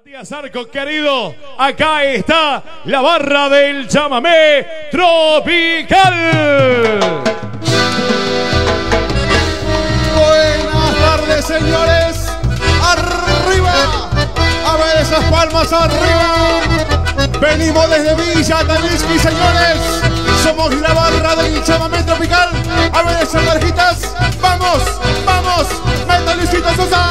Matías Arco, querido, acá está la barra del chamamé tropical. Buenas tardes, señores. Arriba, a ver esas palmas arriba. Venimos desde Villa Tamisqui, señores. Somos la barra del chamamé tropical. A ver esas marjitas. Vamos, vamos, Metallicito Sosa.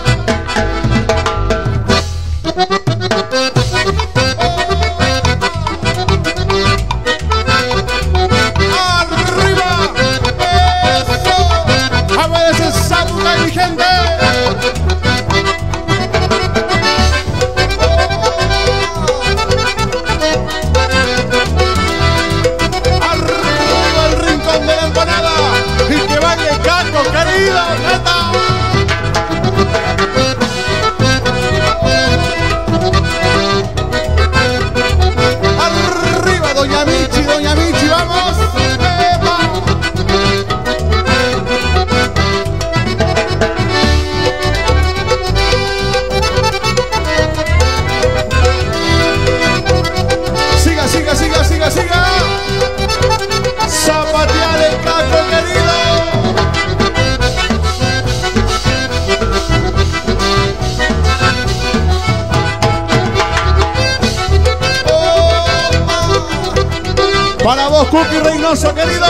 Para vos, Cookie Reynoso, querido.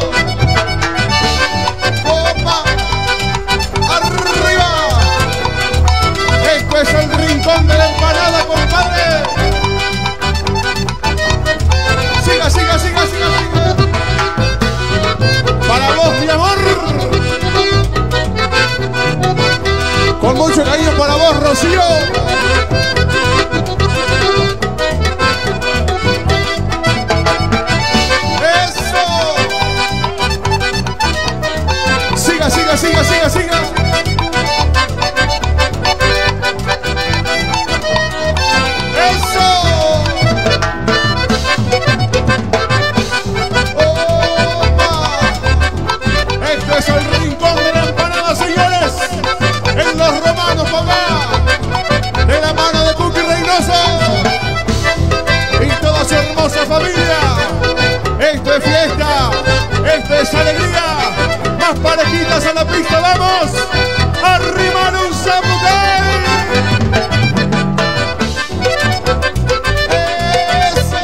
¡Opa! ¡Arriba! Esto es el rincón de la empanada, compadre. Siga, siga, siga, siga, siga. Para vos, mi amor. Con mucho cariño para vos, Rocío. Siga, siga, siga, siga. ¡Eso! ¡Opa! Este es el rincón de la empanada, señores. En Los Romanos, papá. De la mano de Cookie Reynoso y toda su hermosa familia. Esto es fiesta. Esto es alegría. Más parejitas a la pista, vamos. Arriba un samurai. Eso.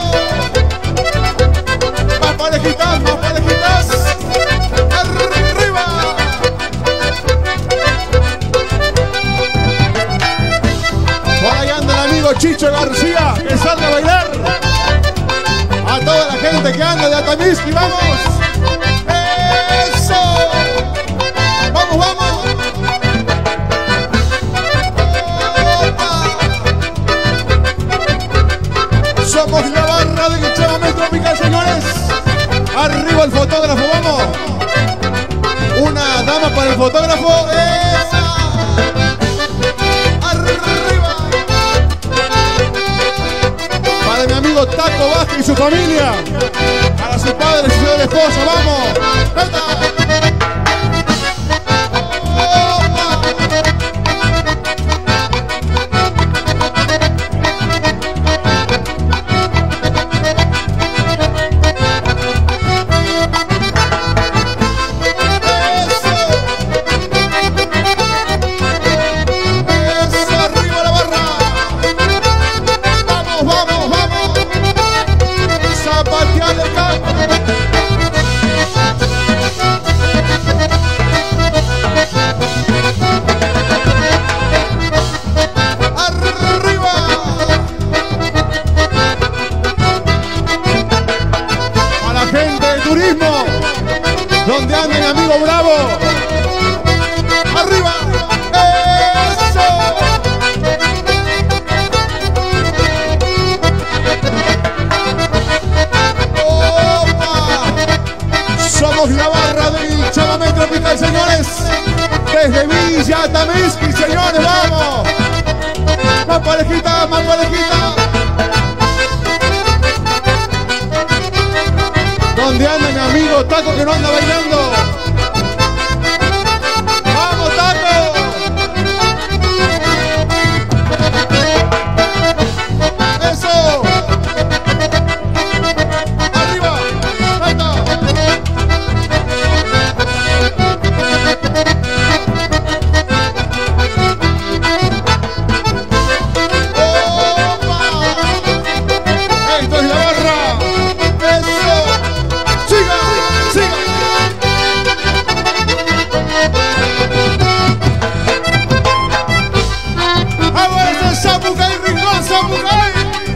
Más parejitas, más parejitas. Arriba. Por ahí anda el amigo Chicho García, que salga a bailar. A toda la gente que anda de Atamisqui, vamos. ¡Vamos, vamos! ¡Opa! Somos la barra del chamamé tropical, señores. Arriba el fotógrafo, vamos. Una dama para el fotógrafo. ¡Esa! ¡Arriba! Para mi amigo Taco Vázquez y su familia. Para su padre y su esposa, vamos. ¡Veta! Donde anda mi amigo Bravo. Arriba. Eso. Opa. Somos la barra del chamamé tropical, señores. Desde Villa Tamisqui, señores, vamos. Más parejita, más parejita. ¿Dónde anda mi amigo Taco que no anda bailando? ¡Vamos, Taco! Sapucay, Rincón, Sapucay.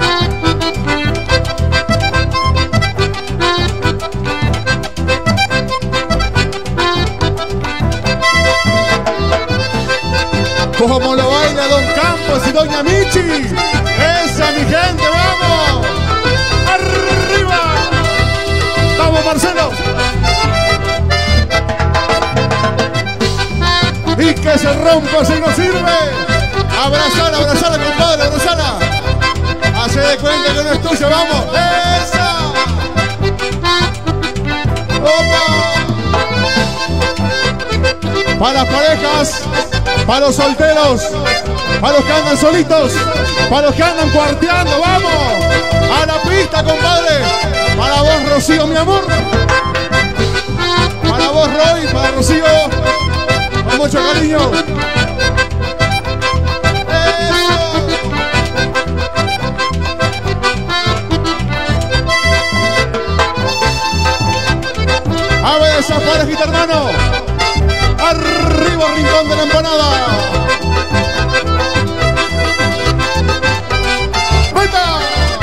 Como lo baila Don Campos y Doña Michi. Esa, mi gente, vamos. Arriba. Vamos, Marcelo. Y que se rompa si no sirve. Abrazala, abrazala, compadre, abrazala. Hace de cuenta que no es tuya, vamos. Esa. Opa. Para las parejas, para los solteros, para los que andan solitos, para los que andan cuarteando, vamos. A la pista, compadre. Para vos, Rocío, mi amor. Para vos, Roy, para Rocío. Con mucho cariño. Eso. A ver esa parejita, hermano. Arriba, Rincón de la Empanada. ¡Venta!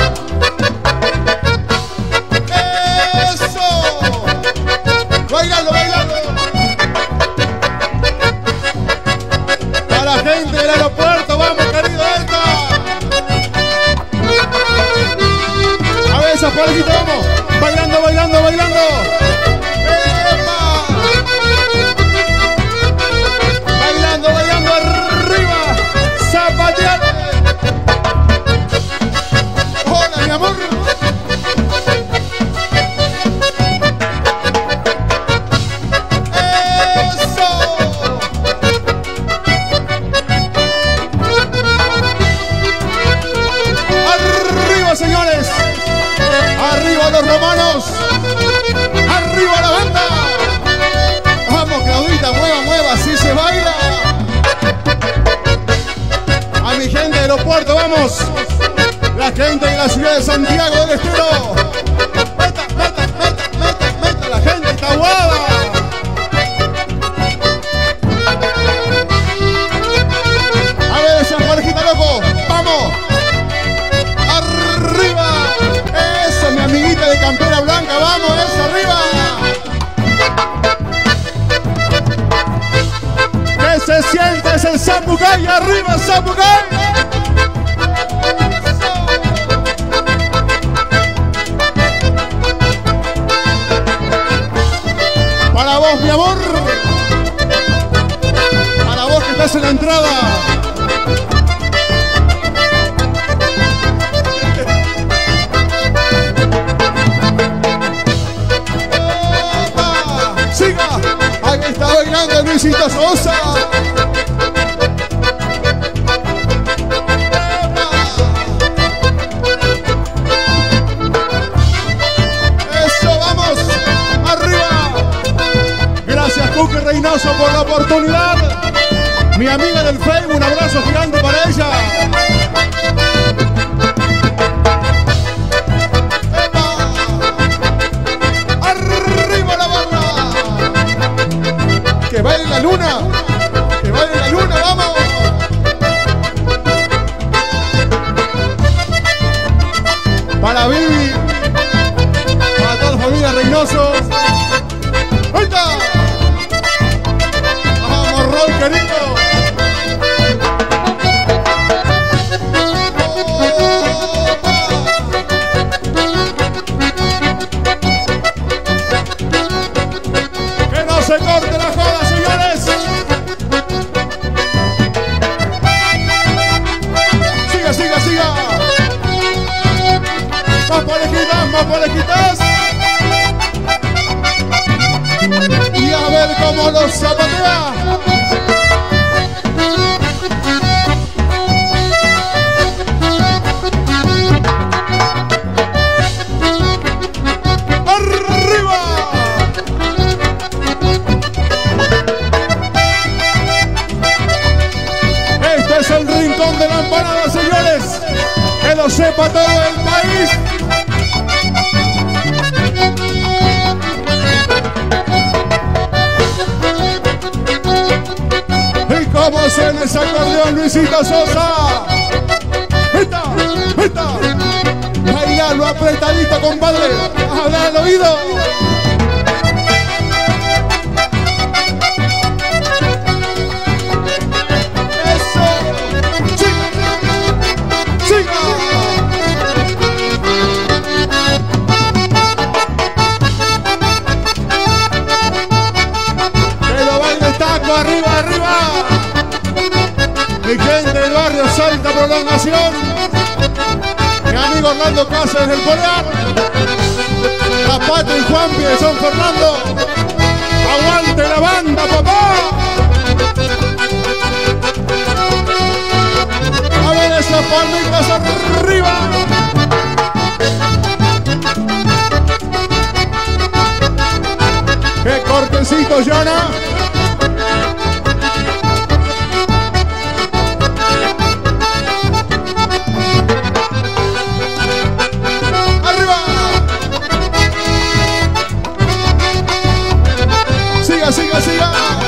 ¡Eso! ¡Bailando, bailando! Para la gente del aeropuerto, vamos, querido Elta. A ver esa parejita, vamos. Bailando, bailando, bailando. Bailando arriba, zapateando. Hola, mi amor. Eso. Arriba, señores. Arriba los romanos. Arriba la banda. Vamos, Claudita, mueva, mueva, así se baila. A mi gente del aeropuerto, vamos. La gente de la ciudad de Santiago del Estero. Meta, meta, meta, meta, meta. La gente está guada. A ver esa parejita, loco. Vamos. Arriba. Eso, mi amiguita de campera blanca. Vamos, esa, arriba. Que se siente ese Sapucay. Arriba, Sapucay. Para vos, mi amor. Para vos que estás en la entrada. Opa, siga. Aquí está bailando Luisito Sosa. Cookie Reynoso por la oportunidad. Mi amiga del Facebook, un abrazo gigante para ella. ¡Epa! ¡Arriba la barra! ¡Que baile la luna! ¡Que baile la luna! ¡Vamos! Para Vivi, para toda la familia Reynoso. ¡Ahorita! ¡Rol, querido! ¡Que no se corte la joda, señores! ¡Siga, siga, siga! ¡Más parejitas, más parejitas! Y a ver cómo los zapatea. El Rincón de la Empanada, señores, que lo sepa todo el país. Y cómo suena ese acordeón, Luisito Sosa. compadre. Habla al oído. Eso. Siga. Siga. Que lo baile taco, arriba, arriba. Mi gente del barrio Salta Prolongación. Mi amigo Orlando Cáceres del Polear. Zapato y Juanpi de San Fernando. Aguante la banda, papá. A ver esas palmitas arriba. ¡Qué cortecito, Yana! ¡Arriba! ¡Siga, siga, siga!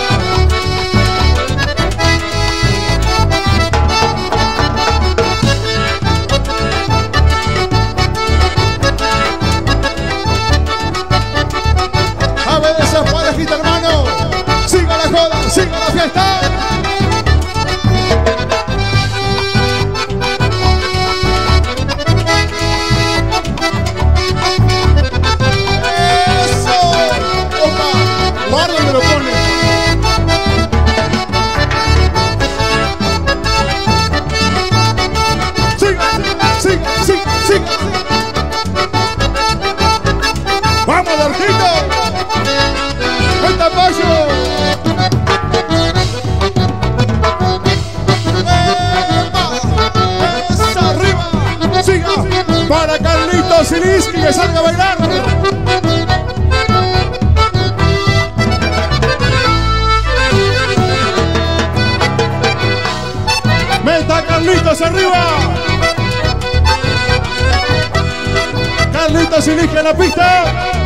A ver esas parejitas, hermano. Siga la joda, siga la fiesta. Eso. Opa, guarda donde lo pone. Siga, siga, siga, siga. Vamos, Dorquito. ¡El tapallo! ¡Esa arriba! ¡Siga! Para Carlitos Ziliski que salga a bailar. ¡Meta Carlitos arriba! Carlitos Ziliski en la pista.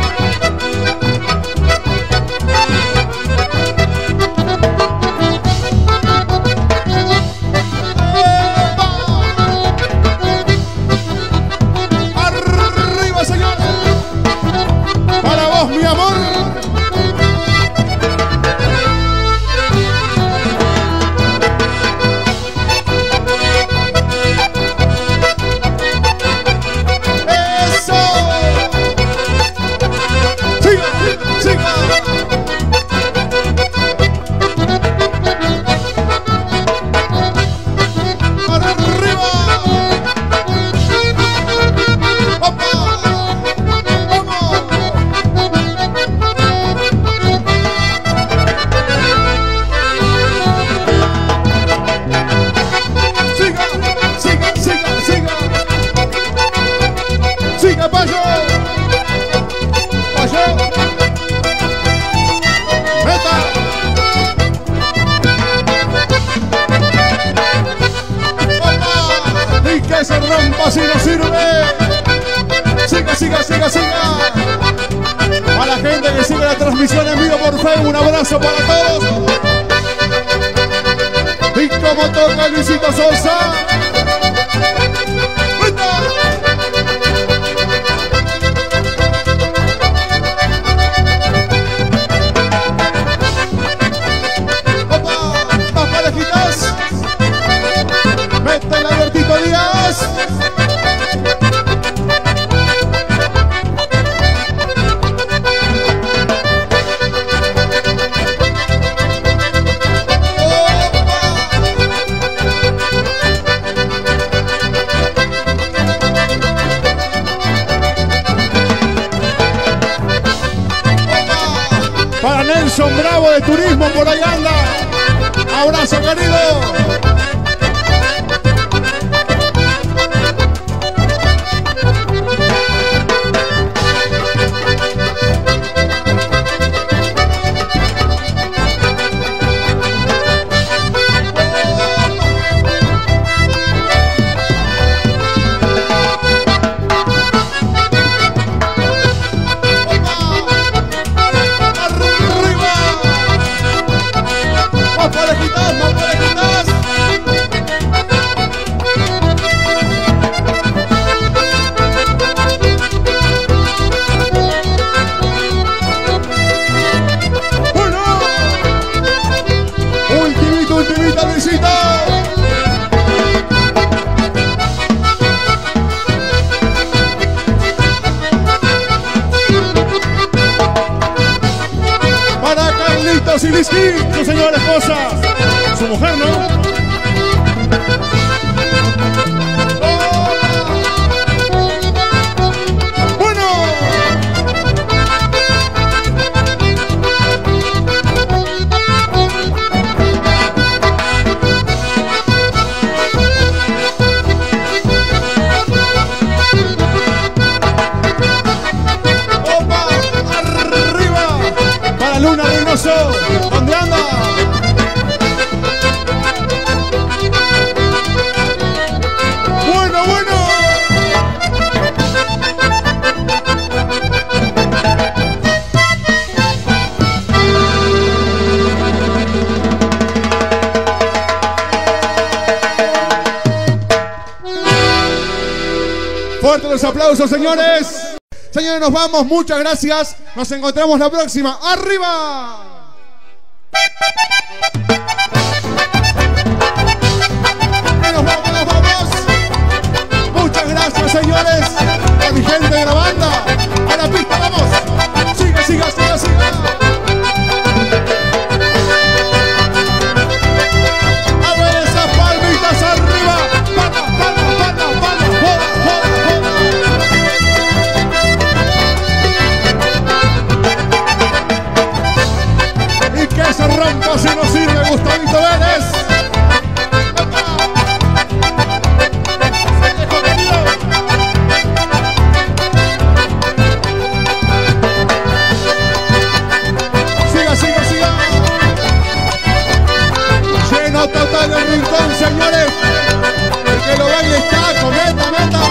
Arriba, señor. Para vos, mi amor. Eso. Siga, siga. Arriba. ¡Opa! ¡Vamos! ¡Siga! ¡Siga! ¡Siga! ¡Siga! ¡Siga, Payo! ¡Payo! ¡Meta! ¡Opa! ¡Y que se rompa si no sirve! ¡Siga, siga, siga, siga! A la gente que sigue la transmisión en vivo por Facebook, un abrazo para todos. Y como toca Luisito Sosa. ¡Meta! ¡Opa! ¡Más parejitas! ¡Mete el Albertito Díaz! Para Nelson Bravo de Turismo, por ahí anda. Abrazo, querido. Arriba. Más parejitas, más parejitas. a la esposa. Su mujer, ¿no? Luna Reynoso, ¿dónde anda? Bueno, bueno. Fuertes los aplausos, señores. Señores, nos vamos. Muchas gracias. Nos encontramos la próxima. ¡Arriba! Nos vamos, nos vamos. Muchas gracias, señores. A mi gente de la banda. A la pista, vamos. Siga, siga, siga, siga. A ver esas palmitas arriba. Palma, palma, palma, palma. Joda, joda, joda. Que se rompa si no sirve, Gustavito Vélez. Siga, siga, siga. Lleno total el rincón, señores. El que lo baile está, cometa, meta.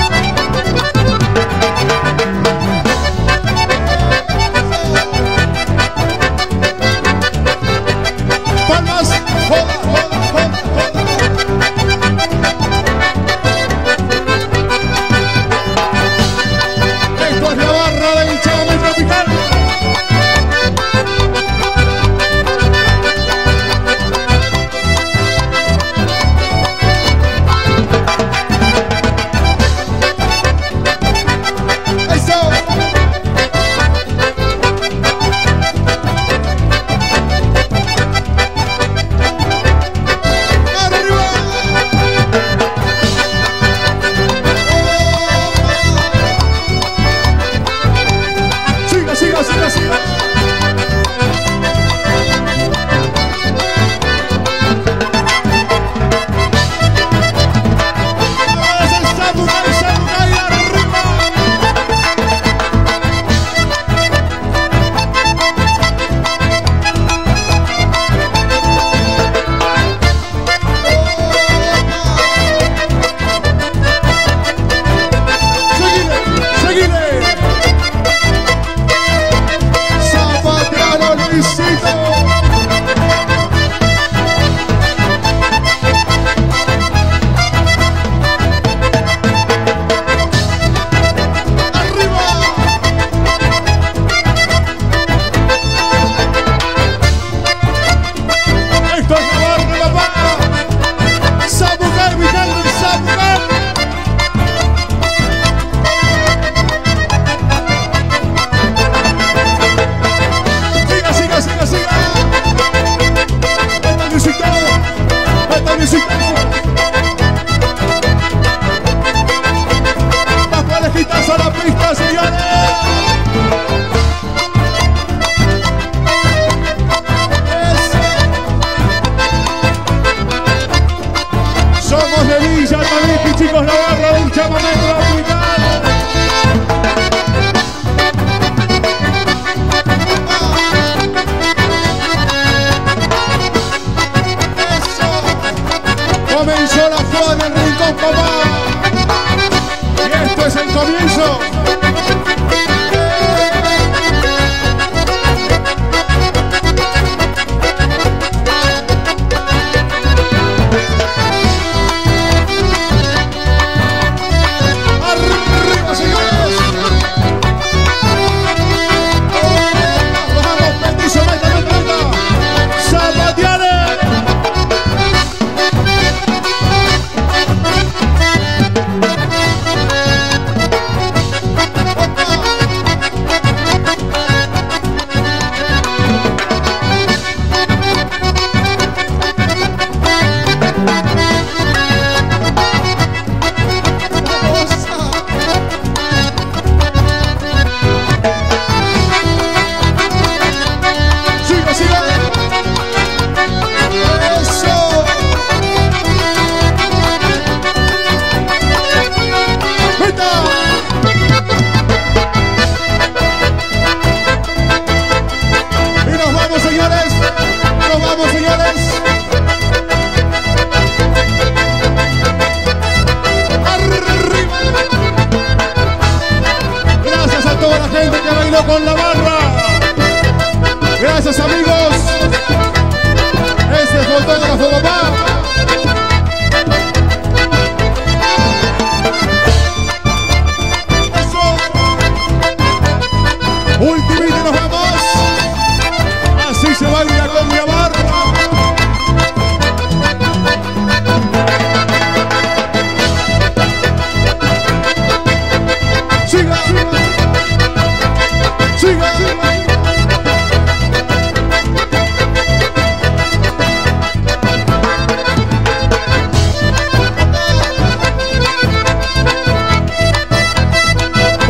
Chicos, la barra del chamamé tropical. Eso. Comenzó la joda en el rincón, papá. Y esto es el comienzo.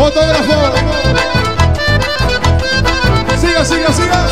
Fotógrafo. Siga, siga, siga.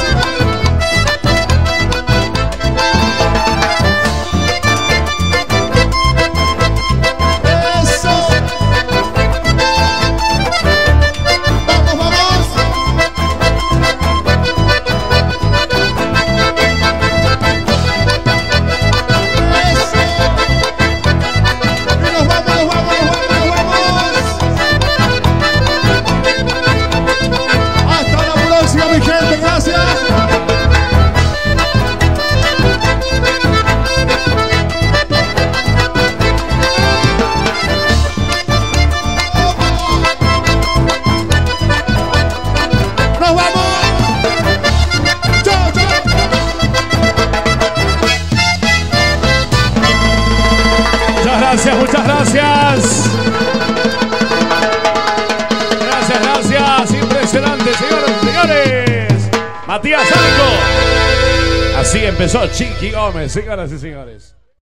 Muchas gracias. Gracias, gracias. Impresionante, señoras y señores. Matías Arco. Así empezó Chiqui Gómez, señoras y señores.